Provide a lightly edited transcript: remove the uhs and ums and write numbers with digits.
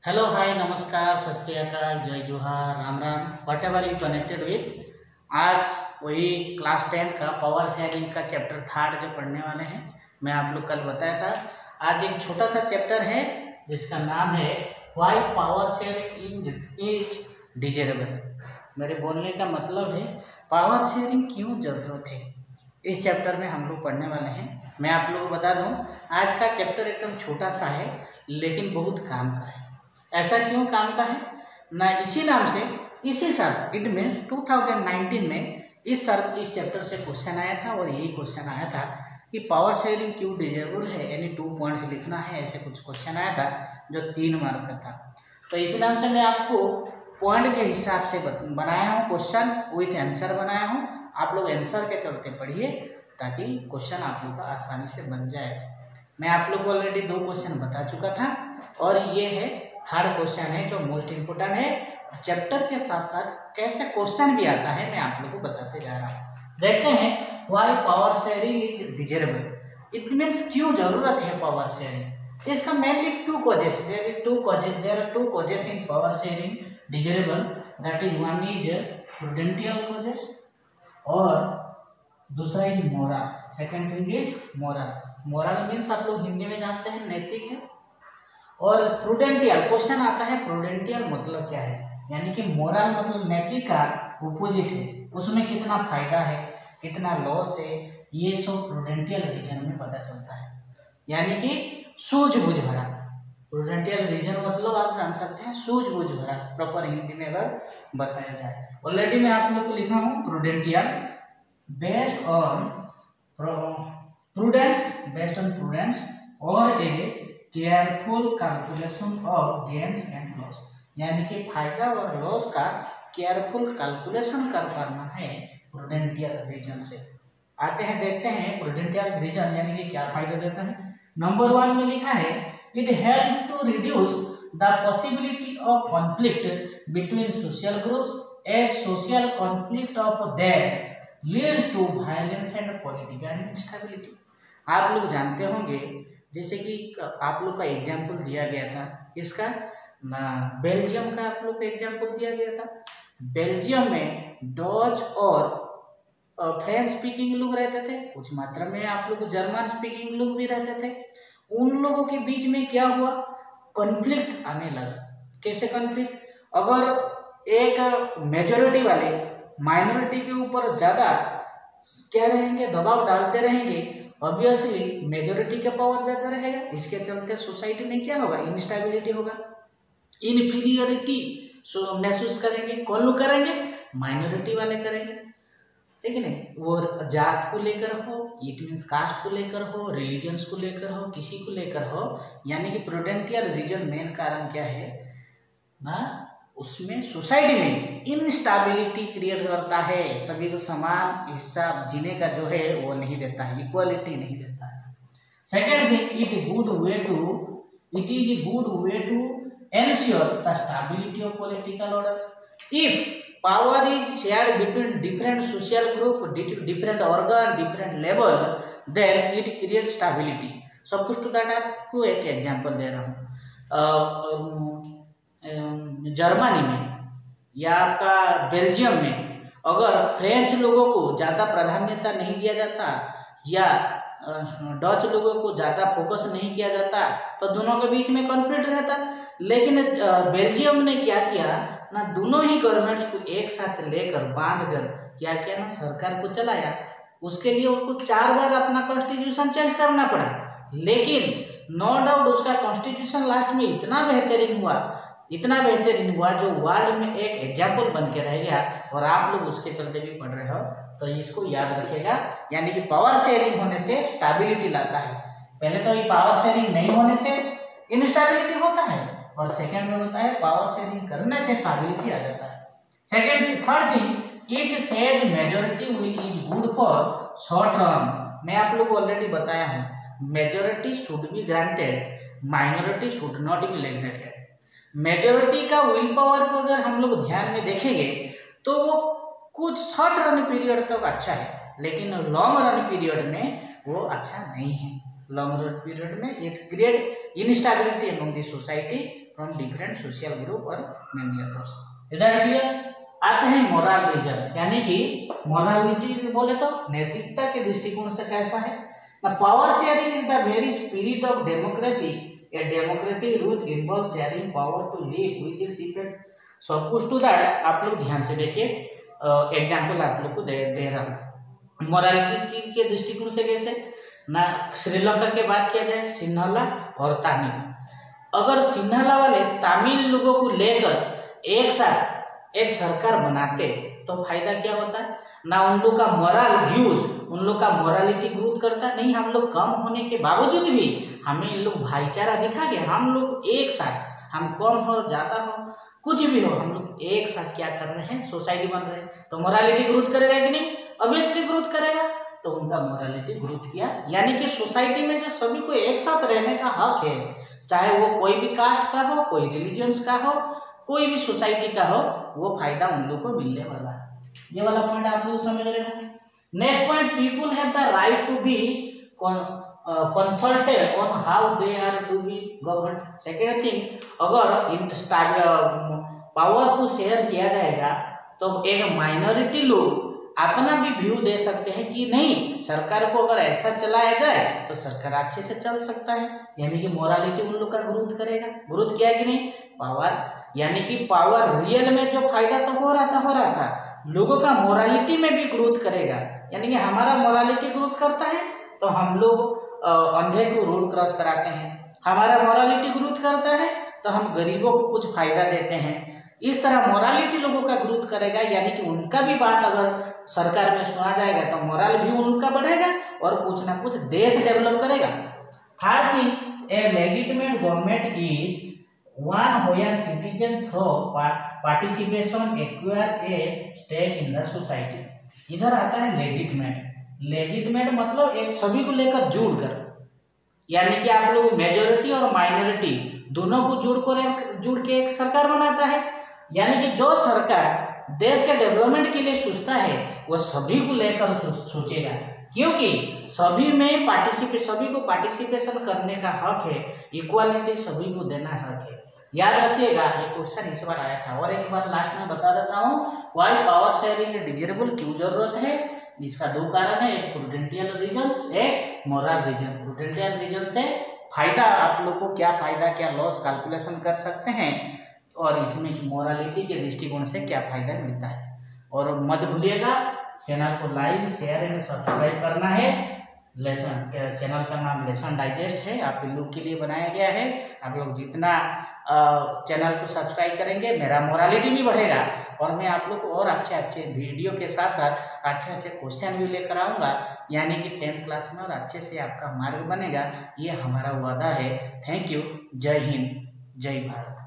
Hello hi नमस्कार सत श्री अकाल जय जोहार राम राम whatever you connected with. आज वही क्लास 10 का पावर शेयरिंग का चैप्टर थर्ड जो पढ़ने वाले हैं। मैं आप लोग कल बताया था। आज एक छोटा सा चैप्टर है जिसका नाम है why power sharing is desirable. मेरे बोलने का मतलब है पावर शेयरिंग क्यों ज़रूरत है। इस चैप्टर में हम लोग पढ़ने वाले हैं। मैं आप लोगों को बता दूं, आज का चैप्टर एकदम छोटा सा है लेकिन बहुत काम का है। ऐसा क्यों काम का है ना, इसी नाम से इसी साल इट मीन्स 2019 में इस चैप्टर से क्वेश्चन आया था और यही क्वेश्चन आया था कि पावर शेयरिंग क्यों डिजेबल है, यानी 2 पॉइंट्स लिखना है। ऐसे कुछ क्वेश्चन आया था जो 3 मार्क का था। तो इसी नाम से मैं आपको पॉइंट के हिसाब से बनाया हूँ, क्वेश्चन विथ आंसर बनाया हूँ। आप लोग आंसर के चलते पढ़िए ताकि क्वेश्चन आप लोग का आसानी से बन जाए। मैं आप लोग को ऑलरेडी 2 क्वेश्चन बता चुका था और ये है थर्ड क्वेश्चन है जो मोस्ट इम्पोर्टेंट है। चैप्टर के साथ साथ कैसे क्वेश्चन भी आता है मैं आप लोग को बताते जा रहा हूँ। देखते हैं why power sharing is desirable. It means क्यों जरूरत है पावर शेयरिंग। इसका mainly 2 causes, there are 2 causes in power sharing desirable. That is one is prudential causes और दूसरा is moral. Second thing is moral. Moral means आप लोग हिंदी में जानते हैं नैतिक है, और प्रूडेंटियल क्वेश्चन आता है प्रूडेंटियल मतलब क्या है, यानी कि मोरल मतलब नैतिक का अपोजिट है, उसमें कितना फायदा है कितना लॉस है, ये सब प्रूडेंटियल रीजन में पता चलता है। यानी कि सूझबूझ भरा। प्रूडेंटियल रीजन मतलब आप जान सकते हैं सूझबूझ भरा, प्रॉपर हिंदी में अगर बताया जाए। ऑलरेडी मैं आप लोग को लिखा हूँ प्रूडेंटियल बेस्ड ऑन प्रूडेंस और a careful calculation of gains and loss, यानी कि फायदा और लॉस का केयरफुल कैलकुलेशन कर पाना है प्रूडेंटियल रीजन से। आते हैं देखते हैं प्रूडेंटियल रीजन यानी कि क्या फायदा देता है। नंबर 1 में लिखा है it help to reduce the possibility of conflict between social groups as social conflict of that leads to violence and political instability. आप लोग जानते होंगे, जैसे कि आप लोग का एग्जाम्पल दिया गया था इसका बेल्जियम का, आप लोग को एग्जाम्पल दिया गया था। बेल्जियम में डच और फ्रेंच स्पीकिंग लोग रहते थे, कुछ मात्रा में आप लोग जर्मन स्पीकिंग लोग भी रहते थे। उन लोगों के बीच में क्या हुआ, कॉन्फ्लिक्ट आने लगा। कैसे कॉन्फ्लिक्ट, अगर एक मेजॉरिटी वाले माइनॉरिटी के ऊपर ज़्यादा क्या रहेंगे, दबाव डालते रहेंगे, ऑब्वियसली मेजॉरिटी का पावर ज़्यादा रहेगा। इसके चलते सोसाइटी में क्या होगा, इनस्टेबिलिटी होगा, इन्फीरियरिटी महसूस करेंगे। कौन लोग करेंगे, माइनॉरिटी वाले करेंगे, ठीक है नहीं। वो जात को लेकर हो, इट मीन्स कास्ट को लेकर हो, रिलीजन्स को लेकर हो, किसी को लेकर हो, यानी कि प्रूडेंटियल रीजन मेन कारण क्या है ना, उसमें सोसाइटी में इनस्टेबिलिटी क्रिएट करता है। सभी को समान हिस्सा जीने का जो है वो नहीं देता है, इक्वालिटी नहीं देता है। Second thing it is a good way to ensure the stability of political order. If power is shared between different social group, different organ, different level, then it create stability. सब कुछ to that आपको एक example दे रहा हूँ। Germany में या आपका Belgium में अगर फ्रेंच लोगों को ज़्यादा प्राधान्यता नहीं दिया जाता या डच लोगों को ज़्यादा फोकस नहीं किया जाता तो दोनों के बीच में कॉन्फ्लिक्ट रहता। लेकिन बेल्जियम ने क्या किया ना, दोनों ही गवर्नमेंट्स को एक साथ लेकर बांध कर क्या किया ना, सरकार को चलाया। उसके लिए उनको 4 बार अपना कॉन्स्टिट्यूशन चेंज करना पड़ा, लेकिन नो डाउट उसका कॉन्स्टिट्यूशन लास्ट में इतना बेहतरीन हुआ जो वर्ल्ड में एक एग्जाम्पल बन के रह गया। और आप लोग उसके चलते भी पढ़ रहे हो तो इसको याद रखिएगा। यानी कि पावर शेयरिंग होने से स्टेबिलिटी लाता है। पहले तो ये पावर शेयरिंग नहीं होने से इनस्टेबिलिटी होता है, और सेकंड में होता है पावर शेयरिंग करने से स्टेबिलिटी आ जाता है। Third thing it says majority will is good for short run. मैं आप लोग को ऑलरेडी बताया हूँ, majority should be granted, minority should not be neglected. Majority का विल पावर को अगर हम लोग ध्यान में देखेंगे तो वो कुछ शॉर्ट रन पीरियड तक अच्छा है, लेकिन लॉन्ग रन पीरियड में वो अच्छा नहीं है। लॉन्ग रन पीरियड में it create instability among the society from different social group और मेनी अदर्स। इधर क्लियर। आते हैं मोरल रीजन, यानी कि मोरालिटी बोले तो नैतिकता के दृष्टिकोण से कैसा है। Power sharing is the very spirit of democracy. A democratic rule involve sharing power to live with its effect. सब कुछ टू दैट आप लोग ध्यान से देखिए, एग्जाम्पल आप लोग को दे रहा हूँ। मोरालिटी के दृष्टिकोण से कैसे ना, श्रीलंका की बात किया जाए, सिन्हाला और तमिल। अगर सिन्हाला वाले तमिल लोगों को लेकर एक साथ एक सरकार बनाते तो फायदा क्या होता है ना, उन लोग का मोरल व्यूज, उन लोग का मोरालिटी ग्रोथ करता नहीं। हम लोग कम होने के बावजूद भी हमें ये लोग भाईचारा दिखा के हम लोग एक साथ, हम कम हो ज्यादा हो कुछ भी हो, हम लोग एक साथ क्या कर रहे हैं, सोसाइटी बन रहे हैं, तो मोरालिटी ग्रोथ करेगा कि नहीं, ऑब्वियसली ग्रोथ करेगा। तो उनका मोरालिटी ग्रोथ किया, यानी कि सोसाइटी में जो सभी को एक साथ रहने का हक है, चाहे वो कोई भी कास्ट का हो, कोई रिलीजियंस का हो, कोई भी सोसाइटी का हो, वो फायदा उन लोग को मिलने वाला है। ये वाला पॉइंट आप लोग समझ रहे हो। Next point, people have the right to be consulted on how they are to be govern. Second thing, अगर इन पावर को शेयर किया जाएगा तो एक माइनॉरिटी लोग अपना भी व्यू दे सकते हैं कि नहीं, सरकार को अगर ऐसा चलाया जाए तो सरकार अच्छे से चल सकता है, यानी कि मोरालिटी उन लोग का ग्रोथ करेगा। ग्रोथ किया कि नहीं, पावर, यानी कि पावर रियल में जो फायदा तो हो रहा था, लोगों का मोरालिटी में भी ग्रोथ करेगा, यानी कि हमारा मोरालिटी ग्रोथ करता है तो हम लोग अंधे को रोड क्रॉस कराते हैं, हमारा मोरालिटी ग्रोथ करता है तो हम गरीबों को कुछ फायदा देते हैं। इस तरह मोरालिटी लोगों का ग्रोथ करेगा, यानी कि उनका भी बात अगर सरकार में सुना जाएगा तो मोरल भी उनका बढ़ेगा और कुछ ना कुछ देश डेवलप करेगा। Third thing, a legitimate government is one where citizen through participation acquire a stake in the society. इधर आता है लेजिटिमेट। लेजिटिमेट मतलब एक सभी को लेकर जुड़कर, यानी कि आप लोग मेजोरिटी और माइनॉरिटी दोनों को जुड़ के एक सरकार बनाता है, यानी कि जो सरकार देश के डेवलपमेंट के लिए सोचता है वो सभी को लेकर सोचेगा, क्योंकि सभी में सभी को पार्टिसिपेशन करने का हक है, इक्वालिटी सभी को देना हक है। याद रखिएगा, ये क्वेश्चन इस बार आया था। और एक बार लास्ट में बता देता हूँ, व्हाई पावर शेयरिंग डिजायरेबल क्यों जरूरत है। इसका दो कारण है, एक प्रूडेंशियल रीजन, एक मोरल रीजन। प्रूडेंशियल रीजन से फायदा, आप लोग को क्या फायदा क्या लॉस कैलकुलेशन कर सकते हैं, और इसमें मोरालिटी के दृष्टिकोण से क्या फायदा मिलता है। और मत भूलिएगा चैनल को लाइक शेयर एंड सब्सक्राइब करना है। लेसन चैनल का नाम लेसन डाइजेस्ट है, आप लोग के लिए बनाया गया है। आप लोग जितना चैनल को सब्सक्राइब करेंगे मेरा मोरालिटी भी बढ़ेगा, और मैं आप लोग को और अच्छे वीडियो के साथ साथ अच्छे क्वेश्चन भी लेकर आऊँगा, यानी कि 10th क्लास में और अच्छे से आपका मार्क बनेगा, ये हमारा वादा है। Thank you. जय हिंद, जय भारत।